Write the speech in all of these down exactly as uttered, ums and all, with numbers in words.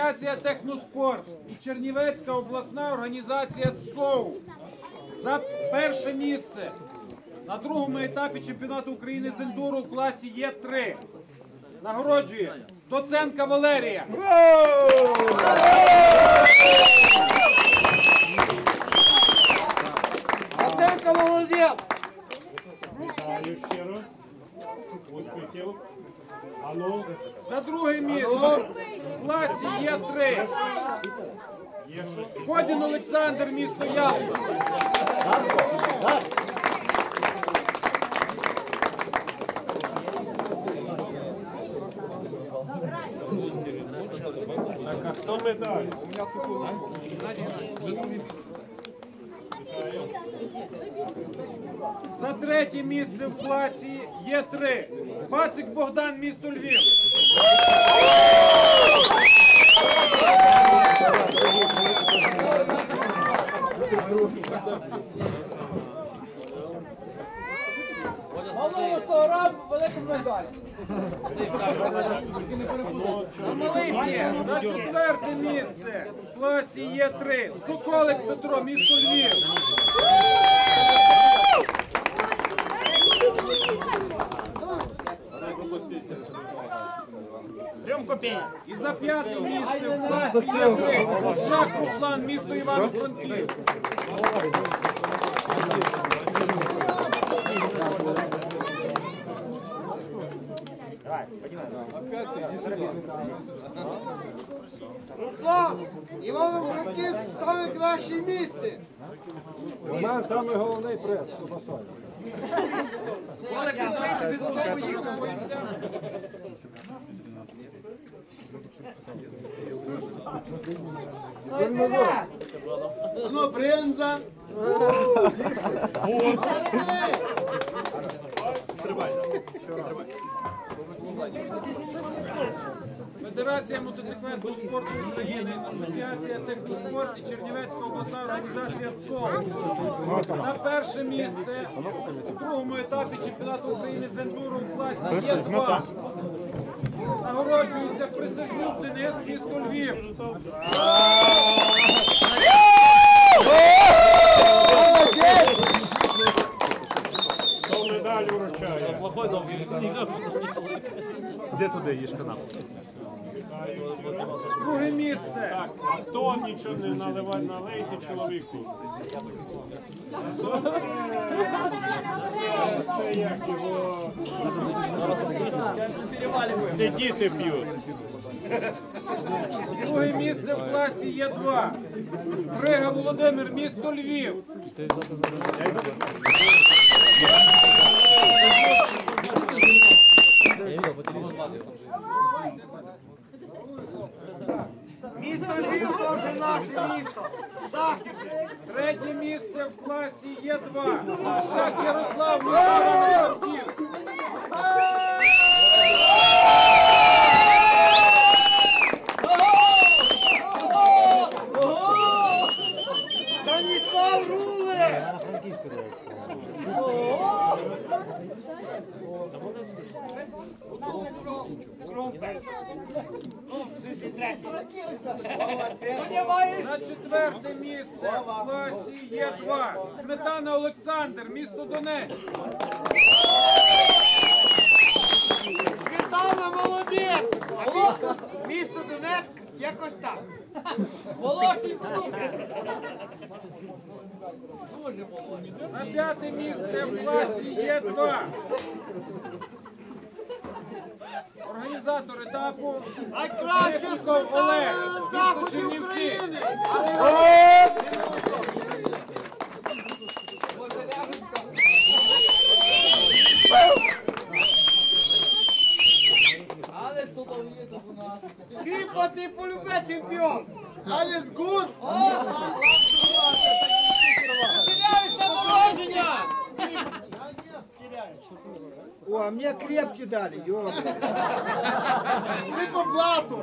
Асоціація Техноспорт і Чернівецька обласна організація ЦОУ за перше місце на другому етапі чемпіонату України з ендуро у класі Є три. Нагороджує Доценка Валерія. Доценка молодець. Вітаю щиро. Успіхів. Ану. За друге місце в класі Є три. Є що? Кодін Олександр, місто Ялта. Так, а хто медаль? За третє місце в класі Є три. Пацик Богдан, місто Львів. Малому сто грам, великому медалі. Малий б'є. За четверте місце в класі Є три. Соколик Петро, місто Львів. І за п'яте місце в класі Є три. Жак Руслан, місто Івано-Франківськ. Руслан, Івано-Франківськ саме краще місце. У мене саме головний прес, Кубасові. Олег, він прийде, ти додому їхав. Ну, бринза. Федерація мотоциклетного спорту України, Асоціація Техноспорт і Чернівецька обласна організація ЦОУ. За перше місце у другому етапі чемпіонату України з ендуро у класі Є два. Нагороджується Присяжнюк Денис, місто Львів. Хто медаль вручає? Де туди їж канал? Друге місце. Так, а хто нічого не наливає, налийте чоловіку. Це як його... Це діти п'ють. Друге місце в класі Є два. Крига Володимир, місто Львів. Місто Львів теж наше місто. Захід. Третє місце в класі Є два. Жак Ярослав, місто Івано-Франківськ. Станіслав Руле. На четверте місце в класі Є два. Сметана Олександр, місто Донецьк. Світлана молодець. А місто, місто Донецьк якось так. Волошні За п'яте місце в класі Є два. Організатор етапу найкраще Олег, на місто заході Чернівці. України. Скріпа, ти полюбе чемпіон. Але з гуд. Починаєш на народження. О, а мне крепче дали, ё. Не по блату.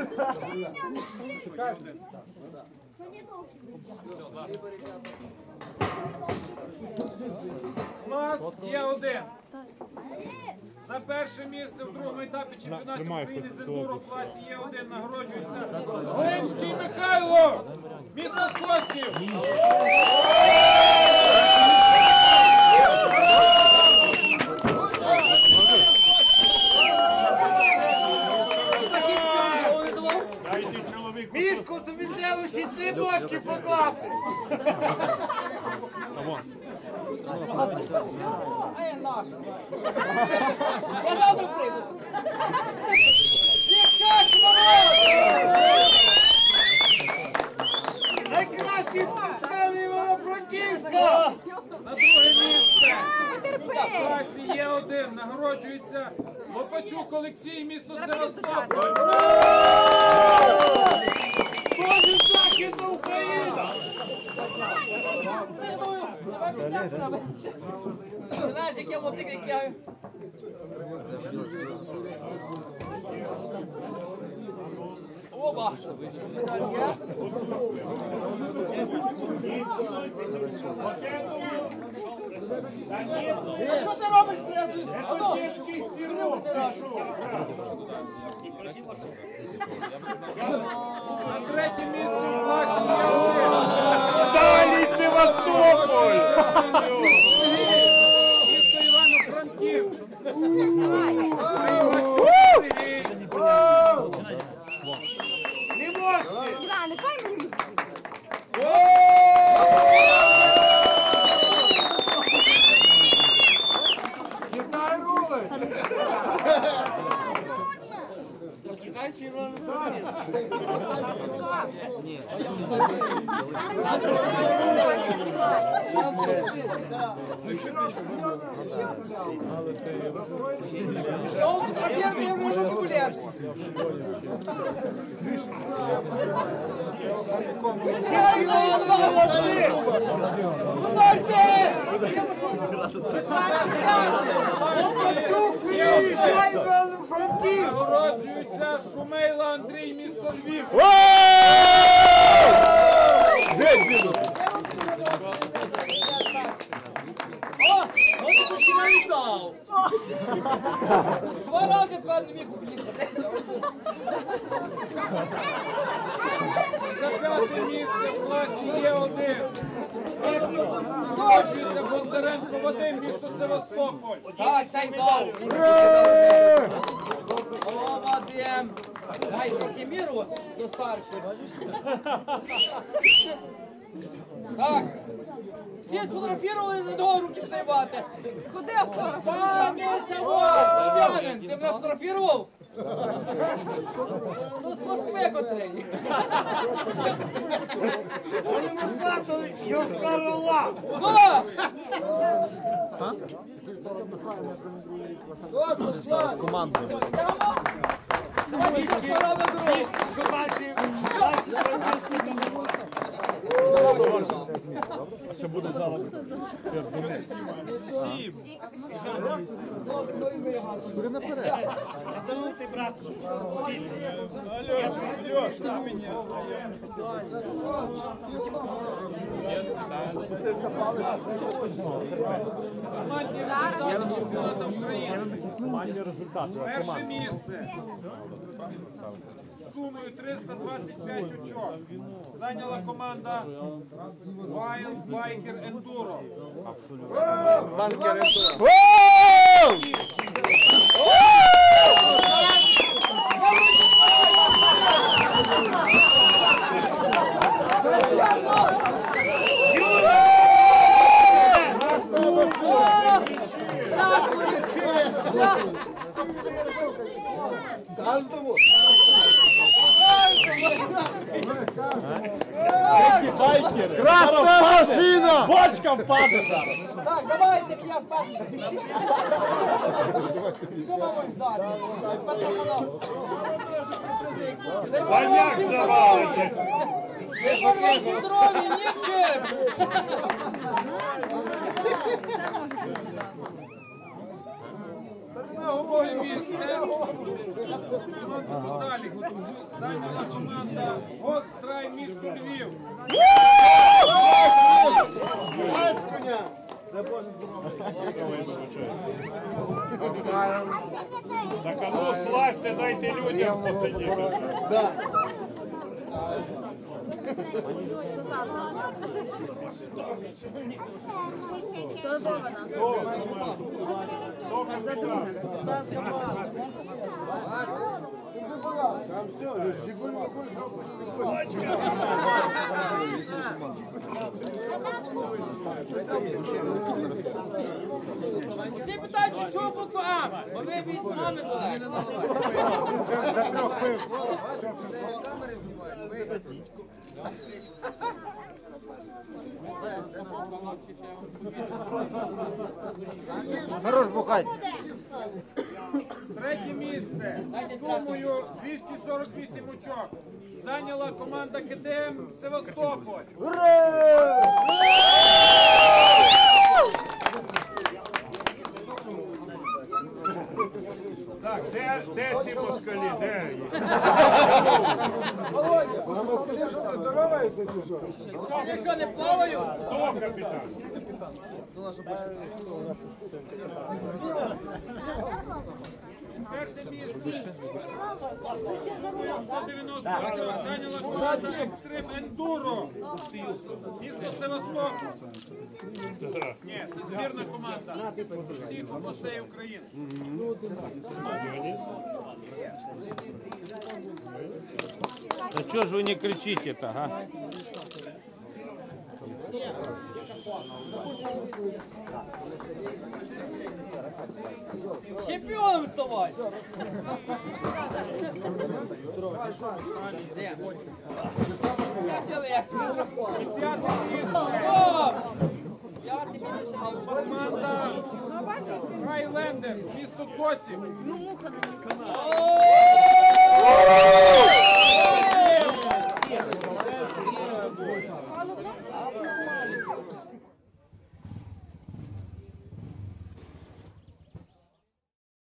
Клас є один. За перше місце в другому етапі чемпіонату України з ендуро в класі Є один нагороджується Глинський Михайло, місто Косів. Дайте чоловіку. Мішку, тобі треба всі три бочки покласти. А я наш. Я завтра прийду. Найкращі спортсмени Івано-Франківська. За друге місце в класі Є один нагороджується Лопачук Олексій, місто Севастополь. Боже, Західна Україна. Я думаю, давай мені треба. Ти знаєш, як я мотик, як я... Оба! Що ти робиш, приязуй? Ану! Гриву ти робиш. За третє місце в класі Є один. Сталі Севастополь! Місто Івано-Франківськ. Не можеш. Іване, дай мені місце. Кидай рули. Китайці Івано-Франківська. Я можу популярність. Приїжджай, Івано-Франківськ. Нагороджується Шумейла Андрій, місто Львів. О, ну ти почти налітав. Два рази тепер не міг уїхати. За п'яте місце в класі Є один. Нагороджується Бондаренко Вадим, місто Севастополь. Так, цей дав. О, Вадим. Дай трохи міру до старших. Так. Всі сфотографували, не до руки підіймати. Куди автограф? Пане Цавор, Янин, ти мене фотографував? Ну, з Москви котрий. Вони не складали Йошкар-Ола. О! Давай, фотографуй дорогу. Що далі? Далі Це буде зараз. Занути, брат. Командні результати чемпіонату України. Командні результати. Перше місце з сумою триста двадцять п'ять очок зайняла команда Wild Biker Enduro. Каждому. Красна машина! Бочка впаде зараз. Так, давайте, я впевнений. Що вам ось дати? А як завалите? Ви хороші здорові, нічим! Друге місце команда по заліку зайняла команда Гострай місто Львів. Так, а ну слазьте, дайте людям посидіти. Ти питаєте, що буква А? Бо ви від мами залежите. Хорош бухать. Третє місце з сумою двісті сорок вісім очок зайняла команда КТМ Севастополь. Так, де, де ці москалі? Де їх? А москалі що не здороваються чи що? Я що, не плаваю? Хто капітан? Четверте місце сто дев'яносто очок зайняла команда Екстрим Ендуро. Місто Севастополь. Ні, це збірна команда з усіх областей України. Да что же вы не кричите-то, а? Чемпіоном ставай! Де? Я сіли. П'яте місце О! Я тобі не знав. команда Хайлендерс, місто Косів. О!